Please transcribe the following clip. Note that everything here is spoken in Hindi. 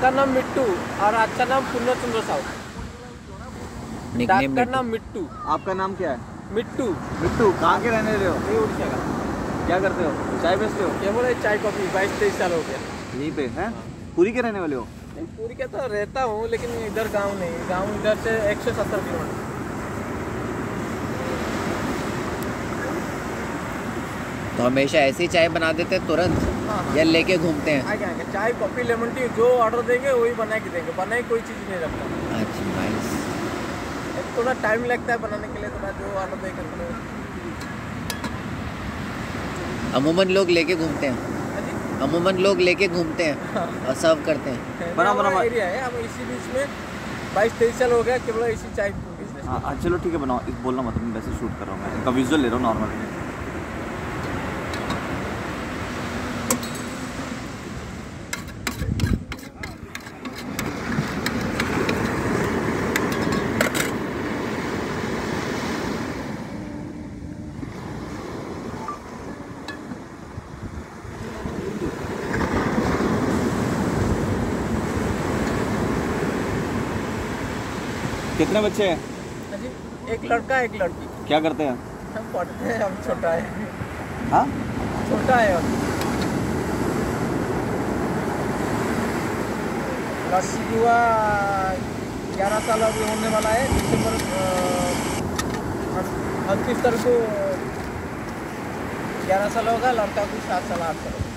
का नाम मिट्टू और अच्छा नाम पूर्णचंद्र साहू। निकनेम का नाम मिट्टू। आपका नाम क्या है? मिट्टू। मिट्टू, कहाँ के रहने रहे हो? ये उड़ीसा का। क्या करते हो? चाय बेचते हो? ये बोले चाय कॉफी 22-23 साल हो गया यहीं पे हैं? पूरी के रहने वाले हो? नहीं, पूरी का तो रहता हूँ लेकिन इधर गांव नहीं, गांव इधर से 170 किलोमीटर। तो हमेशा ऐसी चाय बना देते हैं तुरंत हाँ। या लेके घूमते हैं? आगे आगे चाय कॉफी लेमन टी जो ऑर्डर देंगे वही बना के देंगे, बनाए कोई चीज़ नहीं रखता। अच्छा, नाइस। थोड़ा टाइम लगता है बनाने के लिए, थोड़ा जो ऑर्डर देंगे तो। अमूमन लोग लेके घूमते हैं, अमूमन लोग लेके घूमते हैं और सर्व करते हैं। बना एरिया है, हम इसी बीच में 22-23 साल हो गया केवल इसी चाय बिजनेस। हाँ चलो ठीक है, बनाओ। इस बोलना मतलब मैं वैसे शूट कर रहा हूँ, मैं इनका विजुअल ले रहा हूँ नॉर्मल। कितने बच्चे हैं? जी, एक लड़का एक लड़की। क्या करते हैं? हम पढ़ते हैं, हम छोटा है। हाँ, छोटा है और लड़की हुआ 11 साल अभी होने वाला है। दिसंबर 29 तारीख को 11 साल होगा, लड़का को 7 साल 8 साल।